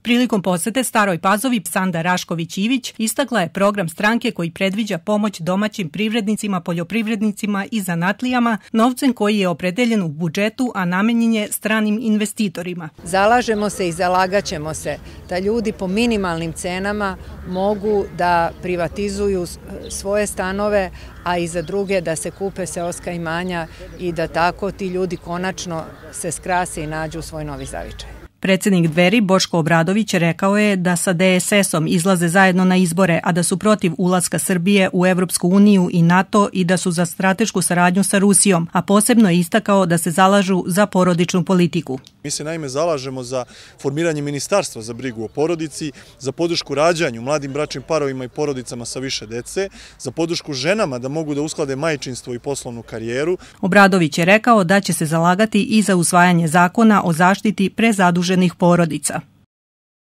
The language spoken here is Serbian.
Prilikom posete Staroj Pazovi Sanda Rašković-Ivić istakla je program stranke koji predviđa pomoć domaćim privrednicima, poljoprivrednicima i zanatlijama novcem koji je opredeljen u budžetu, a namenjen je stranim investitorima. Zalažemo se i zalagaćemo se da ljudi po minimalnim cenama mogu da privatizuju svoje stanove, a i za druge da se kupe seoska imanja i da tako ti ljudi konačno se skrase i nađu svoj novi zavičaj. Predsjednik Dveri Boško Obradović rekao je da sa DSS-om izlaze zajedno na izbore, a da su protiv ulaska Srbije u Evropsku uniju i NATO i da su za stratešku saradnju sa Rusijom, a posebno je istakao da se zalažu za porodičnu politiku. Mi se naime zalažemo za formiranje ministarstva za brigu o porodici, za podršku rađanju mladim bračnim parovima i porodicama sa više dece, za podršku ženama da mogu da usklade majčinstvo i poslovnu karijeru. Obradović je rekao da će se zalagati i za usvajanje zakona o zaštiti prezaduženih porodica.